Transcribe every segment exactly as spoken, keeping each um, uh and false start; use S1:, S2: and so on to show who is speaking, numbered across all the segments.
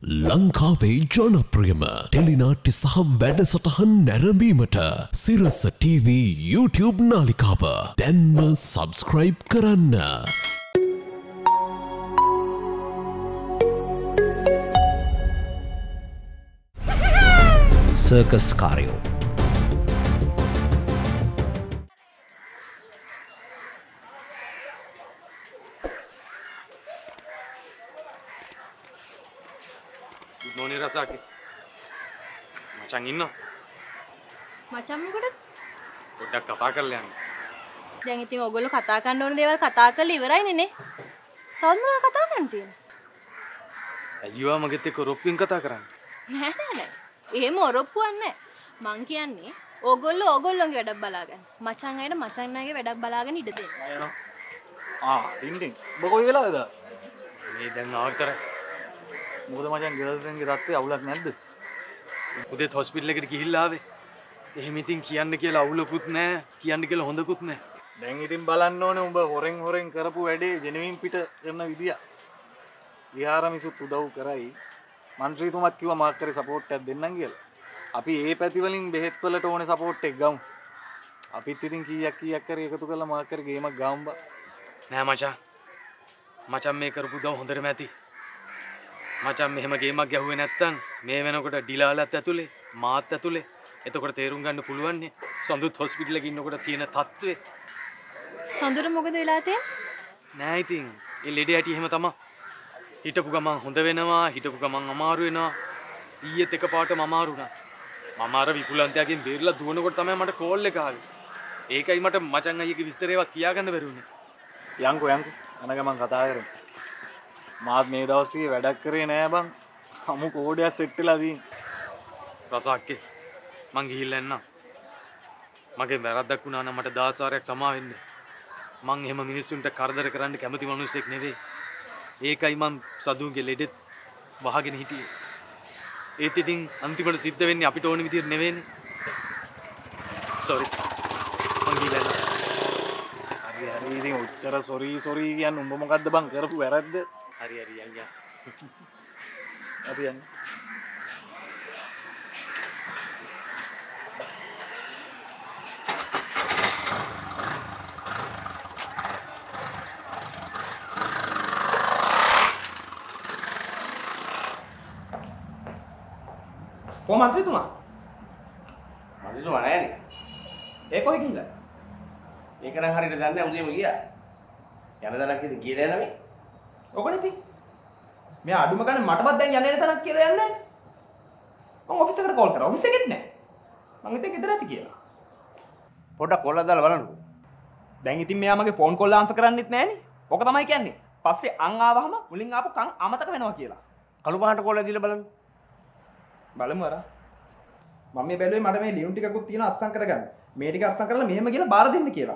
S1: ලංකාවේ ජනප්‍රියම ටෙලිනාට්‍ය සහ වැඩසටහන් නැරඹීමට සිරස ටීවී YouTube නාලිකාව දැන්ම සබ්ස්ක්‍රයිබ් කරන්න. සර්කස් කාර්යෝ
S2: Noni Rasaki. Macam ini.
S3: Macam මොකටද?
S2: පොඩ්ඩක් කතා කරලා යන්න.
S3: දැන් ඉතින් ඔයගොල්ලෝ කතා කරන්න ඕන දේවල් කතා කරලා ඉවරයිනේ නේ. තවම මොනවද කතා කරන්න තියෙන්නේ?
S2: අයියෝ මගෙත් එක්ක රොප්පින් කතා කරන්නේ.
S3: නෑ නෑ නෑ. එහෙම ඔරොප්පුවක් නෑ. මං කියන්නේ ඔයගොල්ලෝ ඔයගොල්ලෝගේ වැඩක් බලාගන්න. මචං අයන මචං අයගේ වැඩක් බලාගෙන ඉඩ දෙන්න.
S2: අයනෝ.
S4: ආ ඩින් ඩින්. ඔබ කොයි වෙලාවද?
S2: මේ දැන් ආවතර.
S4: මොකද මචං ගර්ල්ෆ්‍රෙන්ඩ්ගේ තත්ත්වය අවුලක් නැද්ද?
S2: උදේත් හොස්පිටල් එකට ගිහිල්ලා ආවේ. එහෙම ඉතින් කියන්න කියලා අවුලකුත් නැහැ. කියන්න කියලා හොඳකුත් නැහැ.
S4: දැන් ඉතින් බලන්න ඕනේ උඹ හොරෙන් හොරෙන් කරපු වැඩේ ජෙනවින් පිට කරන විදිය. විහාර මිසුත් උදව් කරයි. මන්ත්‍රීතුමත් කිව්වා මාක් කරේ සපෝට් එකක් දෙන්නම් කියලා. අපි ඒ පැති වලින් බෙහෙත් වලට ඕනේ සපෝට් එක ගමු. අපිත් ඉතින් කීයක් කීයක් කරේ එකතු කරලා මාක් කරේ ගේමක් ගාමු බා.
S2: නෑ මචං. මචං මේ කරපු උදව් හොඳටම ඇති. මචං මෙහෙම ගේමක් ගැහුවේ නැත්තම් මේ වෙනකොට ඩිලාලත් ඇතුලේ මාත් ඇතුලේ එතකොට තේරුම් ගන්න පුළුවන් නේ සඳුත් හොස්පිටල් එකේ ඉන්නකොට තියෙන තත්ත්වේ.
S3: සඳුර මොකද වෙලා තියෙන්නේ?
S2: නෑ ඉතින් ඒ ලෙඩේ ඇටි එහෙම තමයි. හිටපු ගමන් හොඳ වෙනවා හිටපු ගමන් අමාරු වෙනවා. ඊයේත් එකපාරටම අමාරු වුණා. මම අර විපුලන්තයාගෙන් බේරලා දුවනකොට තමයි මට කෝල් එක ආවේ. ඒකයි මට මචං අයියගේ විස්තරේවත් කියාගන්න බැරි වුණේ.
S4: යන්කෝ යන්කෝ අනග මං කතා කරමු. මාත් මේ දවස් ටිකේ වැඩක් කරේ නෑ බං. අමු කෝඩයක් සෙට් වෙලා තියෙන.
S2: රසාක්කේ මං ගිහිල්ලා එන්නම්. මගේ වැරද්දක් වුණා නම් මට දහස් වාරයක් සමා වෙන්න. මං එහෙම මිනිස්සුන්ට කරදර කරන්න කැමති මිනිස්සෙක් නෙවෙයි. ඒකයි මං සදුන්ගේ ලෙඩෙත් වහගෙන හිටියේ. ඒත් ඉතින් අන්තිමට සිද්ධ වෙන්නේ අපිට ඕන විදිහට නෙවෙයිනේ. sorry. මං ගිහිල්ලා එන්නම්.
S4: හරි හරි ඉතින් ඔච්චර සොරි සොරි කියන්නේ උඹ මොකද්ද බං කරපු වැරද්ද?
S2: හරි හරි යන්න.
S4: හරි යන්න.
S5: කො මන්ත්‍රීතුමා? මන්ත්‍රීතුමා නෑනේ. ඒ කොහෙ ගිහිල්ලා? ඒක නම් හරියට දන්නේ නැහැ උදේම ගියා. යන දණක් කිසි කියලා යනවා මේ. ඔකනේ ඉතින්. මෙයා අඩුම ගන්න මටවත් දැන් යන්නේ නැතනක් කියලා යන්නේ නැහැ. මම ඔෆිස් එකට කෝල් කරා. ඔෆිස් එකෙත් නැහැ. මම ඉතින් ගෙදර ඇති කියලා. පොඩ්ඩක් කෝල් එකක් දාලා බලන්නකෝ. දැන් ඉතින් මෙයා මගේ ෆෝන් කෝල් ආන්සර් කරන්නෙත් නැහනේ. ඔක තමයි කියන්නේ. පස්සේ අං ආවහම මුලින් ආපු කං අමතක වෙනවා කියලා. කළු පහට කෝල් එක දීලා බලන්න. බලමු අර. මම මේ බැලුවේ මට මේ ලියුම් ටිකකුත් තියෙනවා අත්සන් කරගන්න. මේ ටික අත්සන් කරලා මෙහෙම කියලා බාර දෙන්න කියලා.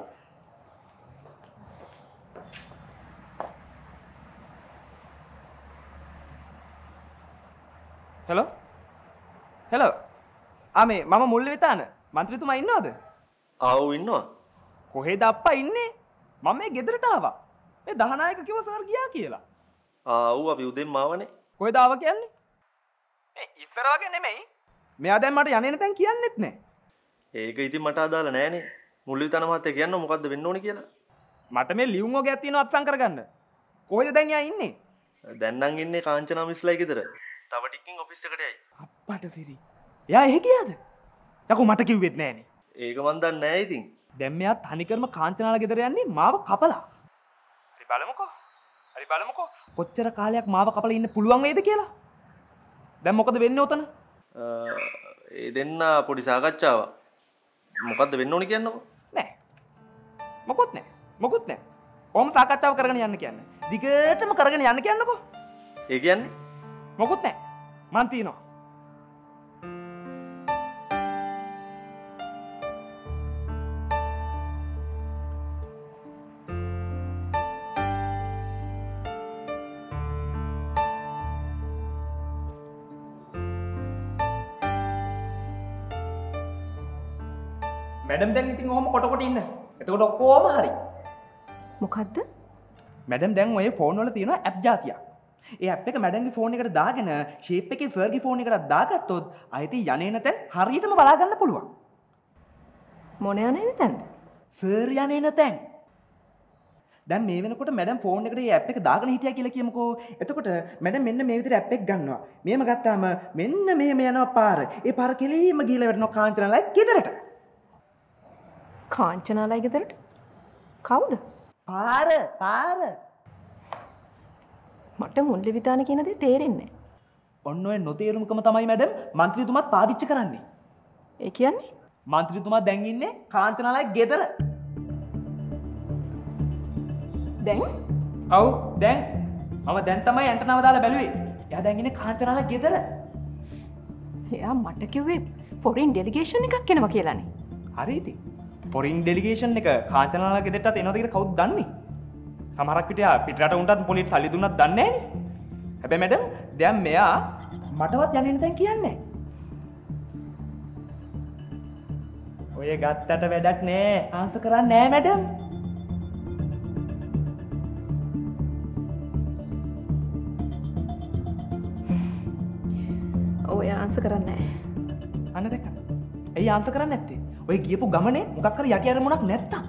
S5: හෙලෝ හෙලෝ ආ මේ මම මුල්ලේ විතාන මන්ත්‍රීතුමා ඉන්නවද?
S6: ආව් ඉන්නවා.
S5: කොහෙද අප්පා ඉන්නේ? මම මේ ගෙදරට ආවා. මේ දහනායක කිව්ව සර් ගියා කියලා.
S6: ආව් අපි උදෙන්ම ආවනේ.
S5: කොහෙද ආවා කියන්නේ? ඒ ඉස්සර වගේ නෙමෙයි. මෙයා දැන් මට යන්නේ නැතන් කියන්නෙත් නෑ.
S6: ඒක ඉතින් මට අදාළ නෑනේ. මුල් විතන මහත්තයා කියන්න මොකද්ද වෙන්න ඕනේ කියලා.
S5: මට මේ ලියුම් වගේක් තියෙනවා අත්සන් කරගන්න. කොහෙද දැන් යා ඉන්නේ?
S6: දැන් නම් ඉන්නේ කාංචනා මිස්ලයි ගෙදර. තව ටිකකින් ඔෆිස් එකට යයි.
S5: අප්පට සිරි. එයා එහෙ ගියාද? යකෝ මට කිව්වෙත් නෑනේ.
S6: ඒක මන් දන්නේ නෑ ඉතින්.
S5: දැන් මෙයා තනිකරම කාංචනාලා ගෙදර යන්නේ මාව කපලා. හරි බලමුකෝ. හරි බලමුකෝ. කොච්චර කාලයක් මාව කපලා ඉන්න පුළුවන් වේද කියලා? දැන් මොකද වෙන්නේ උතන?
S6: ඒ දෙන්න පොඩි සාකච්ඡාවක්. මොකද්ද වෙන්න ඕනේ කියන්නකෝ.
S5: නෑ. මොකොත් නෑ. මොකොත් නෑ. කොහොම සාකච්ඡාව කරගෙන යන්න කියන්නේ. දිගටම කරගෙන යන්න කියන්නකෝ.
S6: ඒ කියන්නේ
S5: මොකොත් නෑ. මන් තියනවා. මැඩම් දැන් ඉතින් ඔහොම කොට කොට ඉන්න. එතකොට ඔක්කොම හරි.
S3: මොකද්ද?
S5: මැඩම් දැන් ඔය ෆෝන් වල තියෙන ඇප් జాතියක්.
S7: ඒ ඇප් එක මැඩම්ගේ ෆෝන් එකට දාගෙන ෂේප් එකේ සර්ගේ ෆෝන් එකට දාගත්තොත් අයිති යන්නේ තැන් හරියටම බලා ගන්න පුළුවන්.
S8: මොන යන්නේ තැන්ද?
S7: සර් යන්නේ තැන්. දැන් මේ වෙනකොට මැඩම් ෆෝන් එකට මේ ඇප් එක දාගෙන හිටියා කියලා කියමුකෝ. එතකොට මැඩම් මෙන්න මේ විදිහට ඇප් එක ගන්නවා. මෙහෙම ගත්තාම මෙන්න මෙහෙම යනවා පාර. ඒ පාර කෙලින්ම ගිහලා වැටෙනවා කාංචනාලයි ගෙදරට.
S8: කාංචනාලයි ගෙදරට? කවුද?
S7: පාර පාර.
S8: මට මුල්ලි විතාන කියන දේ තේරෙන්නේ නැහැ.
S7: ඔන්න ඔය නොතේරුම්කම තමයි මැඩම් മന്ത്രിතුමාත් පාවිච්චි කරන්නේ.
S8: ඒ කියන්නේ
S7: മന്ത്രിතුමා දැන් ඉන්නේ කාංචනාලයි ගෙදර.
S8: දැන්?
S7: ඔව් දැන්. මම දැන් තමයි ඇන්ටනාව දාලා බැලුවේ. එයා දැන් ඉන්නේ කාංචනාලයි ගෙදර.
S8: එයා මට කිව්වේ ෆොරින් ඩෙලිගේෂන් එකක් එනවා කියලානේ.
S7: හරි ඉතින්. ෆොරින් ඩෙලිගේෂන් එක කාංචනාලයි ගෙදරටත් එනවද කියලා කවුද දන්නේ? සමහරක් විට යා පිටරට උන්ටත් පොලිස් සල්ලි දුන්නත් දන්නේ නැහනේ. හැබැයි මැඩම් දැන් මෙයා මටවත් යන්නේ නැතන් කියන්නේ. ඔය ගත්තට වැඩක් නෑ. ආන්සර් කරන්නේ නෑ මැඩම්.
S8: ඔය ආන්සර් කරන්නේ නැහැ.
S7: අන්න දැක්කද? ඇයි ආන්සර් කරන්නේ නැත්තේ? ඔය ගියපු ගමනේ මොකක් හරි යටි අරමුණක් නැත්තම්.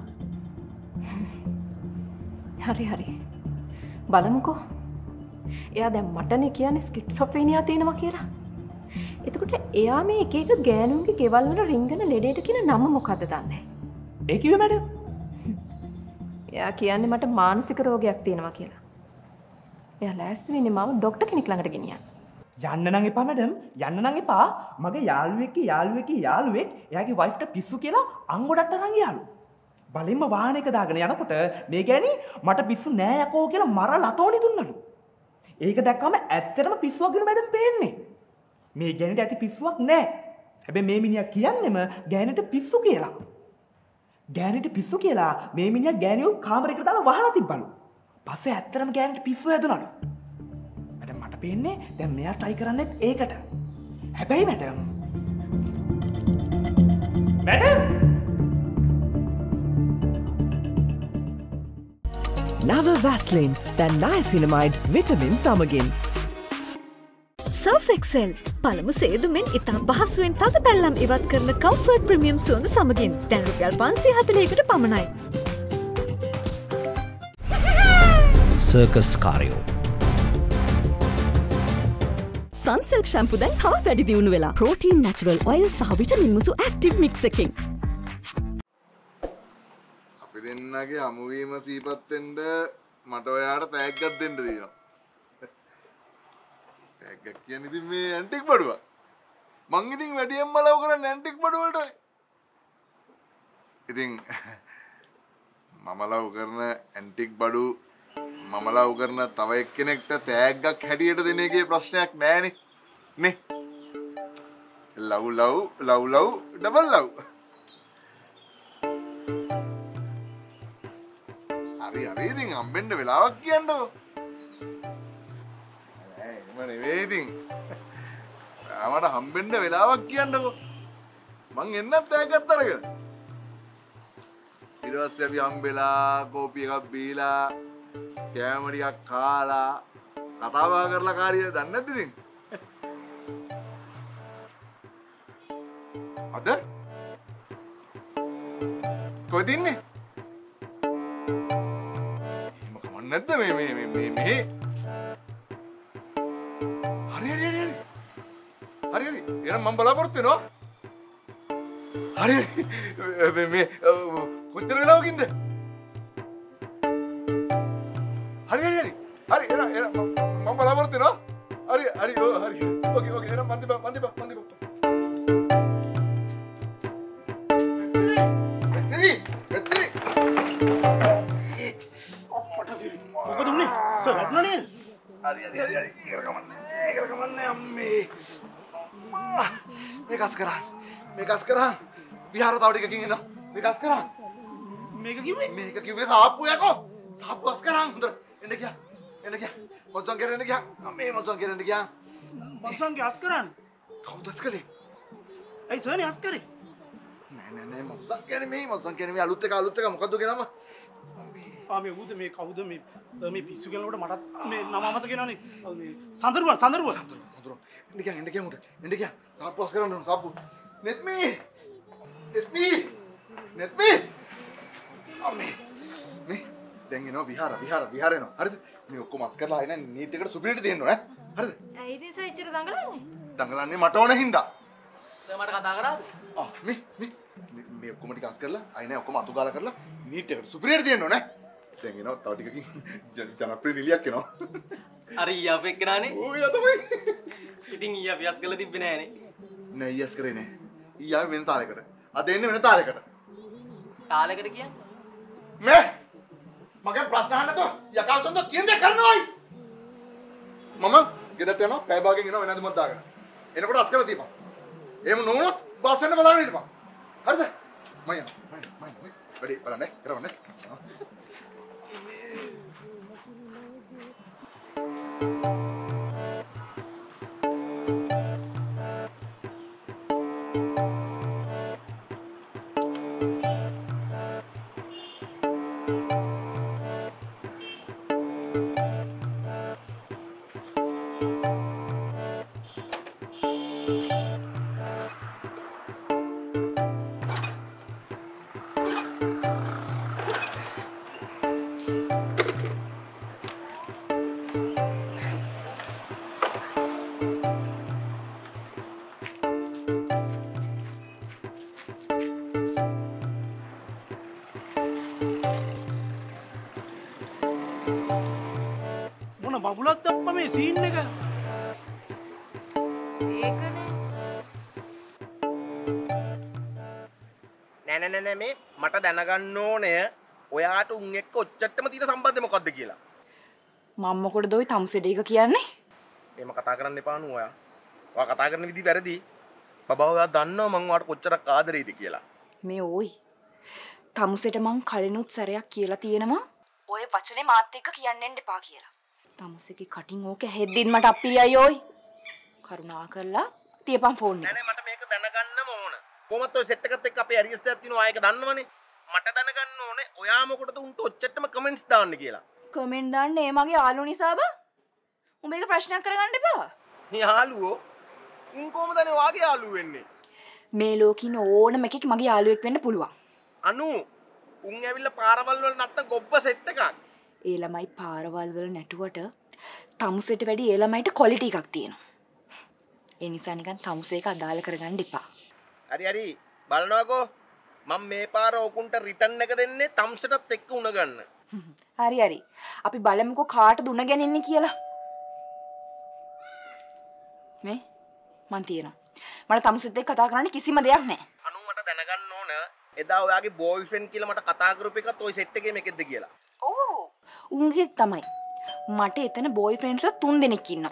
S8: හරි හරි. බලමුකෝ. එයා දැන් මටනේ කියන්නේ ස්කිට්සොෆ්‍රේනියා තියෙනවා කියලා. එතකොට එයා මේ එක එක ගෑනුන්ගේ ගෙවල් වල රින්ගන ලෙඩේට කියන නම මොකද්ද දන්නේ?
S7: ඒ කිව්වේ මැඩම්.
S8: එයා කියන්නේ මට මානසික රෝගයක් තියෙනවා කියලා. එයා ලෑස්ති වෙන්නේ මාව ડોක්ටර් කෙනෙක් ළඟට ගෙනියන්න.
S7: යන්න නම් එපා මැඩම්. යන්න නම් එපා. මගේ යාළුවෙක්ගේ යාළුවෙක්ගේ යාළුවෙක් එයාගේ වයිෆ්ට පිස්සු කියලා අංගොඩක් තරන් ගියාලු. බලින්ම වාහනයක දාගෙන යනකොට මේ ගෑණි මට පිස්සු නෑ යකෝ කියලා මර ලතෝනි දුන්නලු. ඒක දැක්කම ඇත්තටම පිස්සුවක් කියලා මැඩම් පේන්නේ. මේ ගෑණිට ඇති පිස්සුවක් නෑ. හැබැයි මේ මිනිහා කියන්නේම ගෑණිට පිස්සු කියලා. ගෑණිට පිස්සු කියලා මේ මිනිහා ගෑණිව කාමරයකට දාලා වහලා තිබ්බලු. පස්සේ ඇත්තටම ගෑණිට පිස්සු හැදුනලු. මැඩම් මට පේන්නේ දැන් මෙයා try කරන්නේත් ඒකට. හැබැයි මැඩම් මැඩම්
S9: නව වැස්ලින් දැන් නයසිනමයිඩ් විටමින් සමගින්
S10: සර්ෆ් එක්සෙල් පළමු සේදුමෙන් ඉතා පහසුවෙන් තද පැල්ලම් ඉවත් කරන කම්ෆර්ට් ප්‍රමියම් සුවඳ සමගින් දැන් රුපියල් පන්සිය හතළිහකට පමණයි.
S1: සර්කස් කාරයෝ
S9: සන්සිල්ක් ශැම්පු දැන් තවත් වැඩි දියුණු වෙලා ප්‍රෝටීන් නැචරල් ඔයිල් සහ විටමින් මුසු ඇක්ටිව් මික්ස් එකකින්
S11: දෙන්නගේ හමුවීම සීපත් වෙන්න මට ඔයාට තෑග්ගක් දෙන්න තියෙනවා. තෑග්ගක් කියන්නේ ඉතින් මේ ඇන්ටික් බඩුවක්. මං ඉතින් වැඩියෙන්ම ලව් කරන්නේ ඇන්ටික් බඩු වලටයි. ඉතින් මම ලව් කරන ඇන්ටික් බඩු මම ලව් කරන තව එක්කෙනෙක්ට තෑග්ගක් හැටියට දෙන එකේ ප්‍රශ්නයක් නෑනේ. නේ? Love love love love double love. හරි හරි ඉතින් හම්බෙන්න වෙලාවක් කියන්නකෝ. නෑ එහෙම නෙවෙයි ඉතින්. මට හම්බෙන්න වෙලාවක් කියන්නකෝ. මං එන්නත් තෑග්ගත් අරගෙන. ඊට පස්සේ අපි හම්බෙලා කෝපි එකක් බීලා කෑම ටිකක් කාලා කතා බහ කරලා කාරිය දන්නේ නැද්ද ඉතින්? අද කොහෙද ඉන්නේ? නැද්ද මේ මේ මේ මේ මේ හරි හරි හරි හරි හරි එහෙනම් මම බලාපොරොත්තු වෙනවා. හරි හරි මේ කොච්චර වෙලාවකින්ද? හරි හරි හරි හරි එහෙනම් එහෙනම් මම බලාපොරොත්තු වෙනවා. හරි හරි හරි ඕකේ ඕකේ එහෙනම් මන් දෙපා මන් දෙපා මන් දෙපා මෙච්චරි මෙච්චරි
S5: මොකද උනේ? සර් වැටුණා නේද?
S11: හරි හරි හරි හරි ඒකට කමන්නේ. ඒකට කමන්නේ අම්මේ. මේකස් කරා. මේකස් කරා. විහාර තව ටිකකින් එනවා. මේකස් කරා.
S5: මේක කිව්වේ?
S11: මේක කිව්වේ සාප්පු යකෝ. සාප්පු අස් කරා. හොඳට එන්න ගියා. එන්න ගියා. මොසන් කරෙන්න ගියා. අම්මේ මොසන් කරෙන්න ගියා.
S5: මොසන්ගේ අස් කරන්නේ?
S11: කවුද අස් කළේ?
S5: ඇයි සර්නේ අස් කරේ?
S11: නෑ නෑ නෑ මොසන් කියන්නේ මේ මොසන් කියන්නේ මේ අලුත් එක අලුත් එක මොකද්ද ගේ නම?
S12: ආ මේ උද මේ කවුද මේ සර් මේ පිස්සු කෙනෙකුට මටත් මේ නම අමතක වෙනවනේ. මේ සඳරුවන් සඳරුවන්.
S11: සඳරුවන්. එන්න කියන් එන්න කියන් උඩ. එන්න කියන්. සාප්පු අස් කරන්න ඕන සාප්පු. නෙත්මි. නෙත්මි. නෙත්මි. අම්මේ. මේ දැන් එනවා විහාර විහාර විහාර එනවා. හරිද? මේ ඔක්කොම අස් කරලා ආයෙ නීට් එකට සුපිරියට දෙන්න ඕන ඈ. හරිද?
S3: ඇයි ඉතින් සර් ඉච්චර දඟලන්නේ?
S11: දඟලන්නේ මට ඕන හින්දා.
S5: සර් මට කතා කරාද?
S11: ආ මේ මේ මේ ඔක්කොම ටික අස් කරලා ආයෙ නෑ ඔක්කොම අතු ගාලා කරලා නීට් එකට සුපිරියට දෙන්න ඕන ඈ. දැන් එනවා තව ටිකකින් ජනප්‍රිය නිලියක් එනවා.
S5: අර ඊයා අපේ එක්කනානේ.
S11: ඕ ඊයා තමයි.
S5: ඉතින් ඊයා පියස් කරලා තිබ්බේ නෑනේ.
S11: නෑ ඊයස් කරේ නෑ. ඊයා වෙන තාලයකට. අද එන්නේ වෙන තාලයකට.
S5: තාලයකට කියන්නේ?
S11: මේ මගේ ප්‍රශ්න අහන්න තෝ යකාසොන්ද කියන දේ කරනවයි. මම ගෙදරට යනවා පැය භාගයෙන් එනවා වෙනදමත් දාගෙන. එනකොට අස් කරලා තියපන්. එහෙම නොවුනොත් බස් එන්න බලාගෙන හිටපන්. හරිද? මම යනවා. මම මම වැඩි බලන්න කරවන්න.
S12: බබුලක් දප්ප මේ සීන් එක.
S3: ඒකනේ.
S5: නෑ නෑ නෑ මේ මට දැනගන්න ඕනේ ඔයාට උන් එක්ක ඔච්චරටම තියෙන සම්බන්ධය මොකද්ද කියලා.
S8: මම මොකටද ඔය තමුසෙට එක කියන්නේ?
S5: එහෙම කතා කරන්න එපා නු ඔයා. ඔයා කතා කරන විදිහ වැරදි. බබා ඔයා දන්නවා මං ඔයාට කොච්චරක් ආදරෙයිද කියලා.
S8: මේ ඕයි. තමුසෙට මං කලිනුත් සැරයක් කියලා තියෙනවා. ඔය වචනේ මාත් එක්ක කියන්න එපා කියලා. තමුසෙගේ කටින් ඕක හෙද්දින් මට අප්පිරියයි ඕයි. කරුණා කරලා තියපන් ෆෝන් එක.
S5: නෑ නෑ මට මේක දැනගන්නම ඕන. කොහොමත් ඔය සෙට් එකත් එක්ක අපේ ඇරියස් එකක් තියෙනවා ආයෙක දන්නවනේ. මට දැනගන්න ඕනේ ඔයා මොකටද උන්ට ඔච්චරටම කමෙන්ට්ස් දාන්න කියලා.
S8: කමෙන්ට් දාන්නේ ඒ මගේ යාළුවෝ නිසා බා. උඹ මේක ප්‍රශ්නයක් කරගන්න එපා.
S5: මේ යාළුවෝ උන් කොහොමද නේ වාගේ යාළුවෝ වෙන්නේ?
S8: මේ ලෝකින ඕනම එකෙක් මගේ යාළුවෙක් වෙන්න පුළුවන්.
S5: අනු උන් ඇවිල්ලා පාරවල් වල නටන ගොබ්බ සෙට් එකක්.
S8: ඒ ළමයි පාරවල් වල නැටුවට තමුසෙට වැඩි ඒ ළමයිට ක්වොලිටි එකක් තියෙනවා. ඒ නිසා නිකන් තමුසේක අදාළ කරගන්න එපා.
S5: හරි හරි බලනවාකෝ මම මේ පාර ඔකුන්ට රිටර්න් එක දෙන්නේ තමුසෙටත් එක්ක උණ ගන්න.
S8: හරි හරි. අපි බලමුකෝ කාටද උණ ගැනින්නේ කියලා. මේ මන් තියෙනවා. මට තමුසෙත් එක්ක කතා කරන්න කිසිම දෙයක් නැහැ.
S5: අනු මට දැනගන්න ඕන එදා ඔයාගේ බෝයිෆ්‍රෙන්ඩ් කියලා මට කතා කරපු එකත් ওই සෙට් එකේ මේකෙද්ද කියලා.
S8: ඔව්. උන්ගේ තමයි. මට එතන බෝයිෆ්‍රෙන්ඩ්ස් තුන් දෙනෙක් ඉන්නවා.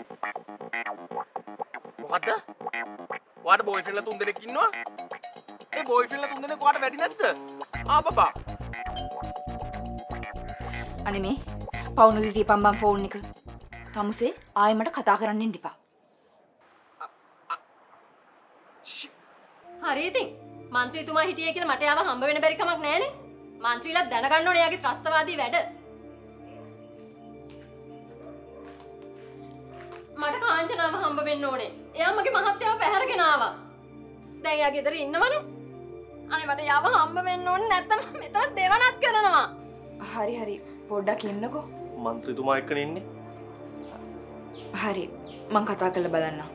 S5: මොකද්ද? ඔයාට බෝයිෆ්‍රෙන්ඩ්ලා තුන් දෙනෙක් ඉන්නවා? ඒ බෝයිෆ්‍රෙන්ඩ්ලා තුන් දෙනෙක් ඔයාට වැඩි නැද්ද? ආ බබා.
S8: අනේ මේ පවුනුදි තියපන් බම් ෆෝන් එක. තමුසේ ආයෙ මට කතා කරන්න එන්න එපා.
S3: හරි ඉතින් මන්ත්‍රීතුමා හිටියේ කියලා මට යාව හම්බ වෙන බැරි කමක් නැහනේ. මන්ත්‍රීලා දැනගන්න ඕනේ යාගේ ත්‍රස්තවාදී වැඩ. මට කාංචනාව හම්බ වෙන්න ඕනේ. එයා මගේ මහත්තයාව පැහැරගෙන ආවා. දැන් එයා ගෙදර ඉන්නවනේ. අනේ මට යාව හම්බ වෙන්න ඕනේ නැත්තම් මෙතන දෙවනත් කරනවා.
S8: හරි හරි පොඩ්ඩක් ඉන්නකෝ.
S6: මන්ත්‍රීතුමා එක්කනේ ඉන්නේ.
S8: හරි මං කතා කරලා බලන්නම්.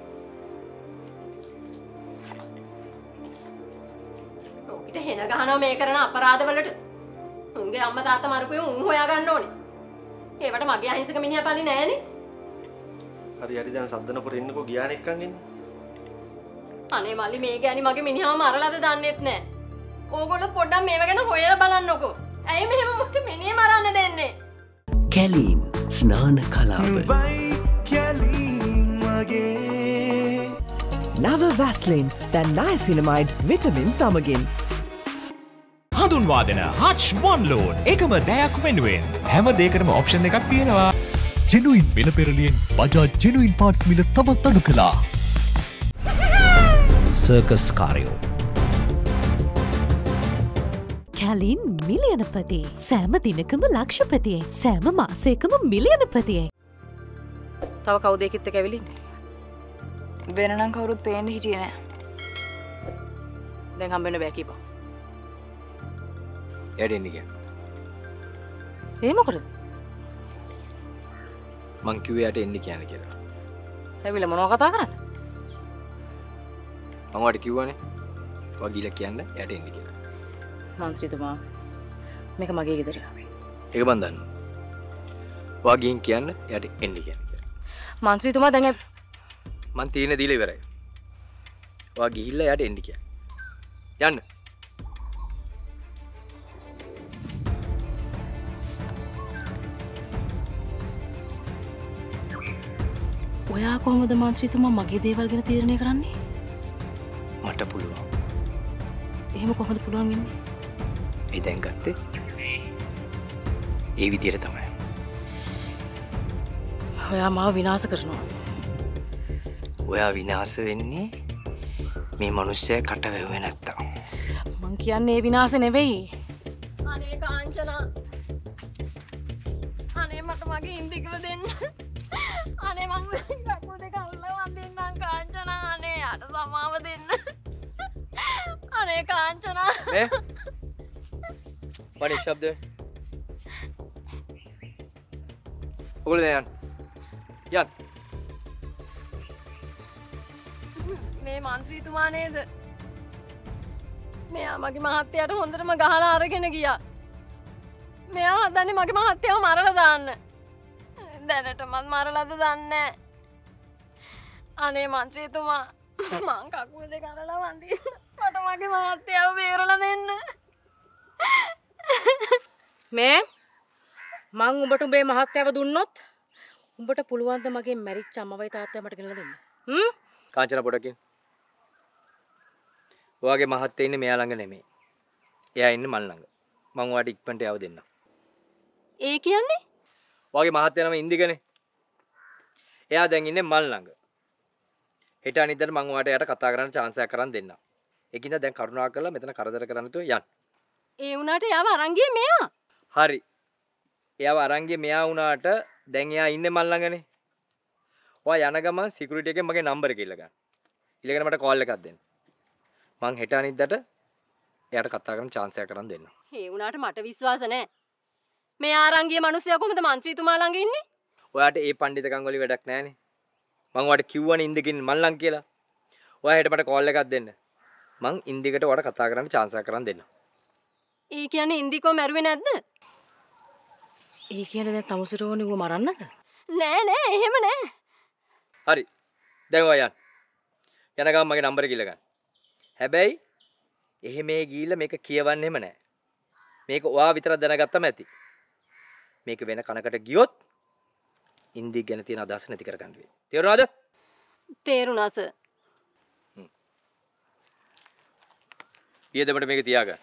S3: ඔකිට හෙන ගහනවා මේ කරන අපරාධවලට. උන්ගේ අම්මා තාත්තා මරපුවේ උන් හොයා ගන්න ඕනේ. ඒවට මගේ අහිංසක මිනිහා පල්ලි නෑනේ.
S6: හරි හරි දැන් සද්දනපුර ඉන්නකෝ ගියාන එක්කන් ඉන්නේ.
S3: අනේ මල්ලි මේ ගෑණි මගේ මිනිහාව මරලාද දන්නෙත් නෑ. ඕගොල්ලෝ පොඩ්ඩක් මේව ගැන හොයලා බලන්නකෝ. ඇයි මෙහෙම මුට මිනිහ මරන්න දෙන්නේ?
S1: කැලීන් ස්නාන කලාව.
S13: නව වැස්ලින් දැන් නයසිනමයිඩ් විටමින් සමගින්
S14: හඳුන්වාදන හච් වන් ලෝඩ් එකම දෑයක් වෙනුවෙන් හැම දෙයකටම ඔප්ෂන් එකක් තියෙනවා. ජෙනුයින් මිල පෙරලියෙන් බජාජ් ජෙනුයින් පාර්ට්ස් මිල තවත් අඩු කළා.
S1: සර්කස් කාරයෝ
S15: කැලින් මිලියනපතියි. සෑම දිනකම ලක්ෂපතියයි. සෑම මාසයකම මිලියනපතියයි.
S16: තව කවුද ඒකෙත් එක්ක ඇවිලින්නේ? වෙන නම් කවුරුත් පේන්න හිටියේ නෑ. දැන් හම්බෙන්න බෑ කීපා.
S17: එයාට එන්න ගියා.
S16: ඒ මොකටද?
S17: මං කිව්වේ එයාට එන්න කියන්න කියලා.
S16: ඇවිල්ලා මොනව කතා කරන්නේ?
S17: මම වාට කිව්වනේ. ඔයා ගිහලා කියන්න එයාට එන්න කියලා.
S16: මන්ත්‍රීතුමා මේක මගේ ගෙදර.
S17: ඒක මන් දන්නවා. ඔයා ගිහින් කියන්න එයාට එන්න කියන්න.
S16: මන්ත්‍රීතුමා දැන්
S17: මං තීරණ දීලා ඉවරයි. ඔයා ගිහිල්ලා එයාට එන්න කියන්න. යන්න.
S16: ඔයා කොහොමද මන්ත්‍රීතුමා මගේ දේවල් ගැන තීරණය කරන්නේ?
S17: මට පුළුවන්.
S16: එහෙම කොහොමද පුළුවන් වෙන්නේ?
S17: ඒ දැන් ගත්තේ ඒ විදිහට තමයි.
S16: ඔයා මාව විනාශ කරනවා.
S17: ඔයා විනාශ වෙන්නේ මේ මිනිස්සයා කට වැවුවේ නැත්තම්.
S16: මං කියන්නේ ඒ විනාශ නෙවෙයි.
S3: අනේ කාංචනා. අනේ මට මගේ ඉන්දිකව දෙන්න. අනේ මං කකුල් දෙක අල්ලලා වඳින්නම් කාංචනා. අනේ යට සමාව දෙන්න. අනේ කාංචනා.
S17: නේ? මනේ ශබ්ද. ඔගොල්ලෝ දැන් යන්න. යන්න.
S3: මේ මන්ත්‍රීතුමා නේද? මෙයා මගේ මහත්තයාට හොඳටම ගහලා අරගෙන ගියා. මෙයා හදන්නේ මගේ මහත්තයාව මරලා දාන්න. දැනටමත් මරලාද දන්නේ නැහැ. අනේ මන්ත්‍රීතුමා මං කකුල් දෙක අරලා වඳින්න. මට මගේ මහත්තයාව බේරලා දෙන්න.
S16: මේ මං උඹට උඹේ මහත්තයාව දුන්නොත් උඹට පුළුවන් ද මගේ මැරිච්ච අම්මවයි තාත්තයි මට ගෙනලා දෙන්න? හ්ම්?
S17: කාංචන පොඩකින්. ඔයාගේ මහත්තයා ඉන්නේ මෙයා ළඟ නෙමෙයි. එයා ඉන්නේ මල් ළඟ. මං ඔයාට ඉක්මනට යව දෙන්නම්.
S3: ඒ කියන්නේ?
S17: ඔයාගේ මහත්තයා නම ඉන්දිකනේ. එයා දැන් ඉන්නේ මල් ළඟ. හෙට අනිද්දාට මං ඔයාට එයාට කතා කරන්න chance එකක් කරන් දෙන්නම්. ඒකින්ද දැන් කරුණාකරලා මෙතන කරදර කරන්න නැතුව යන්න.
S3: ඒ වුණාට එයාව අරන් ගියේ මෙයා.
S17: හරි. එයාව අරන් ගියේ මෙයා වුණාට දැන් එයා ඉන්නේ මල් ළඟනේ. ඔයා යන ගමන් සිකියුරිටි එකෙන් මගේ නම්බර එක ඉල්ලගන්න. ඉල්ලගෙන මට කෝල් එකක් දෙන්න. මං හෙට අනිද්දාට එයාට කතා කරන්න chance එකක් කරන් දෙන්නම්.
S3: ඒ වුණාට මට විශ්වාස නැහැ. මෙයා අරන් ගිය මිනිස්සයා කොහොමද මන්ත්‍රීතුමා ළඟ ඉන්නේ?
S17: ඔයාට ඒ පඬිතකම් වලින් වැඩක් නැහනේ. මං ඔයාට කිව්වනේ ඉන්දිකින් මල් ළඟ කියලා. ඔයා හෙට මට කෝල් එකක් දෙන්න. මං ඉන්දිකට ඔයාට කතා කරන්න chance එකක් කරන් දෙන්නම්.
S3: ඒ කියන්නේ ඉන්දිකෝ මැරුවේ නැද්ද?
S16: ඒ කියන්නේ දැන් තමුසරෝනේ ඌව මරන්නද?
S3: නෑ නෑ එහෙම නෑ.
S17: හරි. දැන් ඔයා යන්න. යන ගමන් මගේ නම්බර එක ඉල්ලගන්න. හැබැයි එහෙම මේ ගිහිල්ලා මේක කියවන්නෙම නෑ. මේක ඔයා විතරක් දැනගත්තම ඇති. මේක වෙන කනකට ගියොත් ඉන්දි ගැන තියෙන අදහස නැති කරගන්න වෙයි. තේරුණාද?
S3: තේරුණා සර්.
S17: ඊයේදමට මේක තියාගන්න.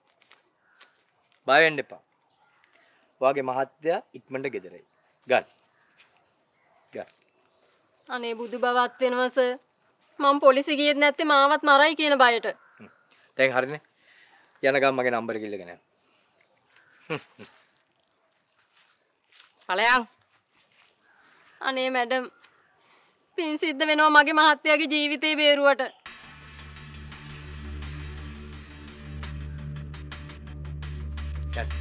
S17: බය වෙන්න එපා. ඔයාගේ මහත්තයා ඉක්මනට ගෙදරයි. ගන්න. ගන්න.
S3: අනේ බුදු බවත් වෙනවා සර්. මම පොලිසිය ගියෙත් නැත්තේ මාවත් මරයි කියන බයට.
S17: දැන් හරිනේ. යන ගමන් මගේ නම්බර එක ඉල්ලගෙන යන්න.
S3: ඵලයන්. අනේ මැඩම් පින් සිද්ධ වෙනවා මගේ මහත්තයාගේ ජීවිතේ බේරුවට.
S17: Cat.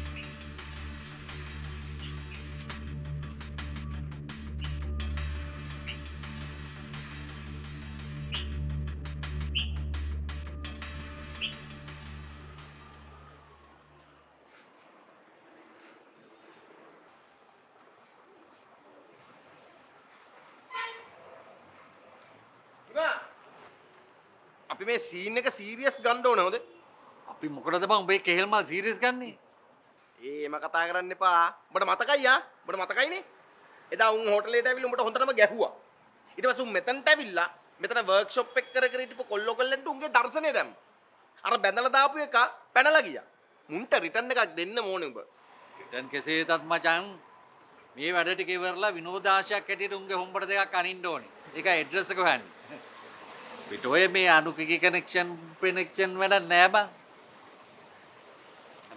S5: අපි මේ සීන් එක සීරියස් ගන්න ඕනේ හොඳ.
S18: අපි මොකටද බං ඔබේ කෙහෙල් මල් සීරියස් ගන්නෙ?
S5: ඒම කතා කරන්න එපා. උඹට මතකයි ආ? උඹට මතකයිනේ? එදා උන් හෝටලේට ඇවිල්ලා උඹට හොඳටම ගැහුවා. ඊට පස්සේ උන් මෙතනට ඇවිල්ලා මෙතන වර්ක්ෂොප් එක කර කර හිටපු කොල්ලෝ කොල්ලන්ට උන්ගේ දර්ශනය දැම්ම. අර බැඳලා දාපු එක පැනලා ගියා. මුන්ට රිටර්න් එකක් දෙන්න ඕනේ උඹ.
S18: රිටර්න් කෙසේතත් මචං මේ වැඩ ටික ඉවරලා විනෝදාශයක් ඇටියට උන්ගේ හොම්බට දෙකක් අනින්න ඕනේ. ඒක ඇඩ්‍රස් එක හොයන්න. පිට ඔය මේ අනුකගේ කනෙක්ෂන් කනෙක්ෂන් වැඩ නෑ බං.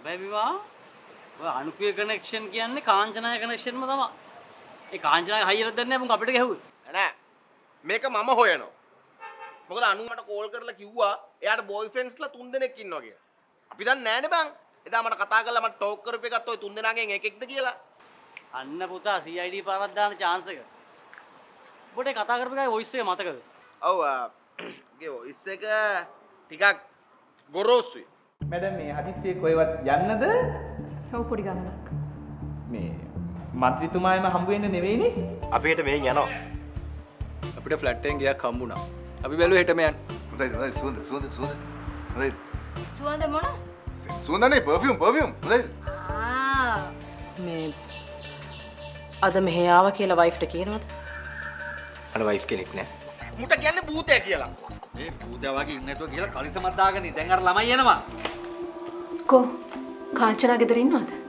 S19: හැබැයි විවා ඔය අනුකූල කනෙක්ෂන් කියන්නේ කාංචනාය කනෙක්ෂන්ම තමයි. ඒ කාංචනාය හයියට දැන්නේ මොකක් අපිට ගැහුවේ.
S5: නෑ. මේක මම හොයනවා. මොකද අනු මට කෝල් කරලා කිව්වා එයාට බොයිෆ්‍රෙන්ඩ්ස්ලා තුන් දෙනෙක් ඉන්නවා කියලා. අපි දන්නේ නෑනේ බං. එදා මට කතා කරලා මට ටෝක් කරපු එකත් ඔය තුන් දෙනාගෙන් එකෙක්ද කියලා.
S19: අන්න පුතා C I D පාරක් දාන chance එක. ඔබට කතා කරපු එකයි වොයිස් එක මතකද?
S5: ඔව් ගේ වොයිස් එක ටිකක් ගොරෝසුයි.
S7: මැඩම් මේ හදිස්සියේ කොහෙවත් යන්නද?
S8: ඔව් පොඩි ගමනක්.
S7: මේ මන්ත්‍රීතුමායම හම්බ වෙන්න නෙවෙයිනේ.
S17: අපිට මෙහෙන් යනවා.
S20: අපිට ෆ්ලැට් එකෙන් ගියක් හම්බුණා. අපි බැලුවා හෙටම යන්න.
S11: හොඳයි හොඳයි සුවඳ සුවඳ සුවඳ. හොඳයි.
S16: සුවඳ මොන?
S11: සුවඳනේ පර්ෆියුම් පර්ෆියුම්. හොඳයි.
S16: ආ මේ අද මෙහෙ ආවා කියලා වයිෆ්ට කියනවද?
S17: අර වයිෆ් කෙනෙක් නෑ.
S5: මුට කියන්නේ භූතය කියලා.
S18: මේ භූතය වගේ ඉන්නේ නැතුව කියලා කලිසමක් දාගනි. දැන් අර ළමයි එනවා.
S8: කො කාංචනා ගෙදර ඉන්නවද?